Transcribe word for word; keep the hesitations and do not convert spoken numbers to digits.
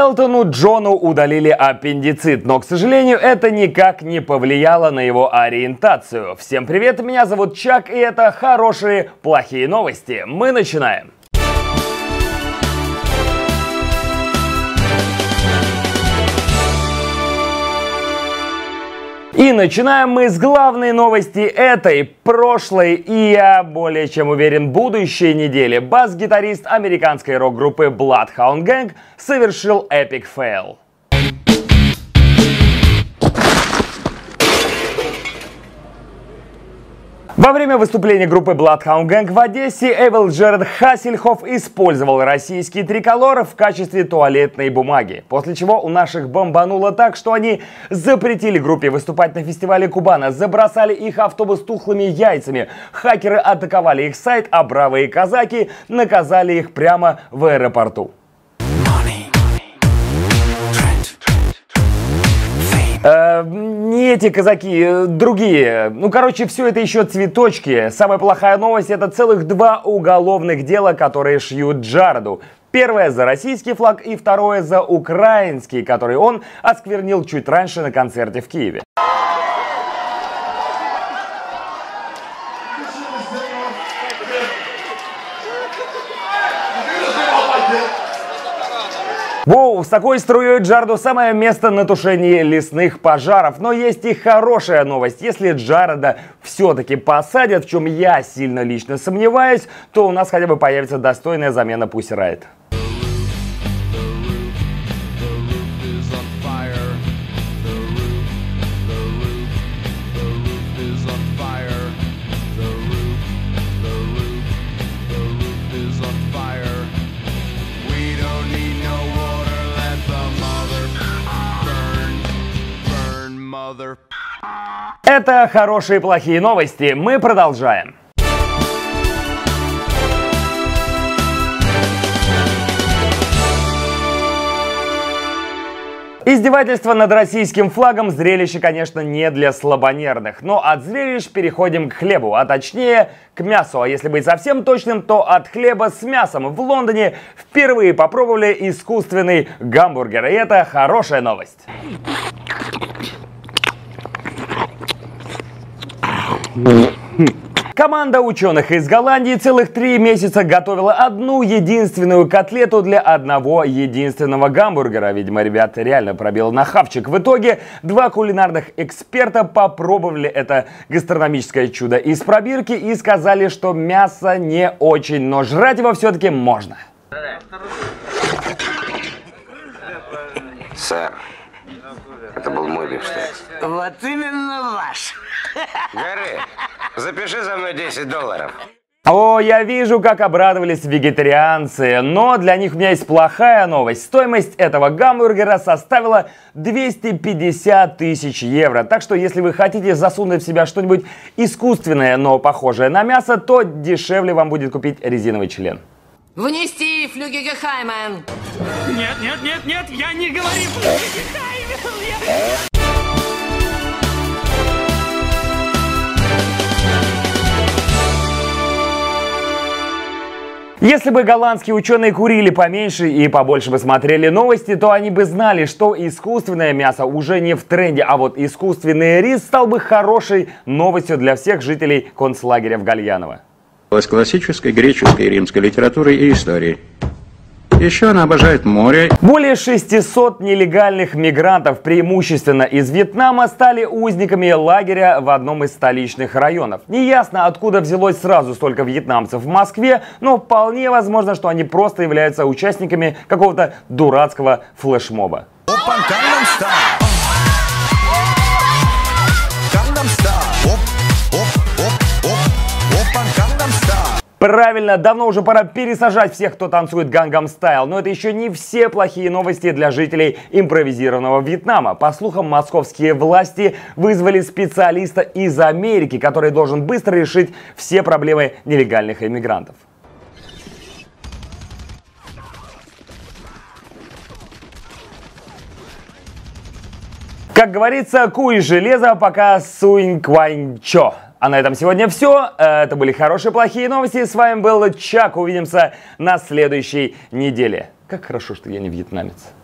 Элтону Джону удалили аппендицит, но, к сожалению, это никак не повлияло на его ориентацию. Всем привет, меня зовут Чак, и это хорошие, плохие новости. Мы начинаем. И начинаем мы с главной новости этой, прошлой и, я более чем уверен, будущей недели. Бас-гитарист американской рок-группы Bloodhound Gang совершил эпик фейл. Во время выступления группы Bloodhound Gang в Одессе Эвил Джеред Хассельхоф использовал российский триколор в качестве туалетной бумаги, после чего у наших бомбануло так, что они запретили группе выступать на фестивале Кубана, забросали их автобус тухлыми яйцами, хакеры атаковали их сайт, а бравые казаки наказали их прямо в аэропорту. Э, не эти казаки, другие. Ну, короче, все это еще цветочки. Самая плохая новость — это целых два уголовных дела, которые шьют Джареду. Первое за российский флаг и второе за украинский, который он осквернил чуть раньше на концерте в Киеве. Воу, с такой струей Джареду самое место на тушении лесных пожаров. Но есть и хорошая новость. Если Джареда все-таки посадят, в чем я сильно лично сомневаюсь, то у нас хотя бы появится достойная замена Pussy Riot. Это хорошие и плохие новости. Мы продолжаем. Издевательство над российским флагом — зрелище, конечно, не для слабонервных. Но от зрелищ переходим к хлебу, а точнее к мясу. А если быть совсем точным, то от хлеба с мясом. В Лондоне впервые попробовали искусственный гамбургер. И это хорошая новость. Команда ученых из Голландии целых три месяца готовила одну единственную котлету для одного единственного гамбургера. Видимо, ребята реально пробил на хавчик. В итоге два кулинарных эксперта попробовали это гастрономическое чудо из пробирки и сказали, что мясо не очень, но жрать его все-таки можно. Сэр, это был мой бифштекс. Вот именно ваш. Гарри, запиши за мной десять долларов. О, я вижу, как обрадовались вегетарианцы, но для них у меня есть плохая новость. Стоимость этого гамбургера составила двести пятьдесят тысяч евро. Так что, если вы хотите засунуть в себя что-нибудь искусственное, но похожее на мясо, то дешевле вам будет купить резиновый член. Внести флюгегехаймен. Нет, нет, нет, нет, я не говорю флюгегехаймен. Если бы голландские ученые курили поменьше и побольше бы смотрели новости, то они бы знали, что искусственное мясо уже не в тренде, а вот искусственный рис стал бы хорошей новостью для всех жителей концлагеря в Гальяново. С классической греческой и римской литературой и историей. Еще она обожает море. Более шестисот нелегальных мигрантов, преимущественно из Вьетнама, стали узниками лагеря в одном из столичных районов. Неясно, откуда взялось сразу столько вьетнамцев в Москве, но вполне возможно, что они просто являются участниками какого-то дурацкого флешмоба. Правильно, давно уже пора пересажать всех, кто танцует Gangnam Style. Но это еще не все плохие новости для жителей импровизированного Вьетнама. По слухам, московские власти вызвали специалиста из Америки, который должен быстро решить все проблемы нелегальных иммигрантов. Как говорится, куй железо, пока сунь квань чо. А на этом сегодня все. Это были хорошие, плохие новости. С вами был Чак. Увидимся на следующей неделе. Как хорошо, что я не вьетнамец.